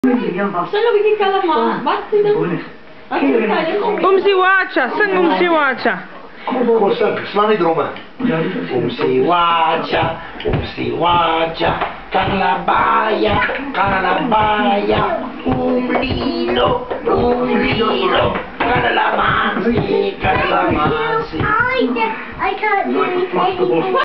Saan nabigay ka lang, ma? Bakit Umsiwacha, sing umsiwacha. Slangi dromen. Umsiwacha, umsiwacha, Carlabaya, Carlabaya, umlilo, Carlamansi, Carlamansi. I can't do anything.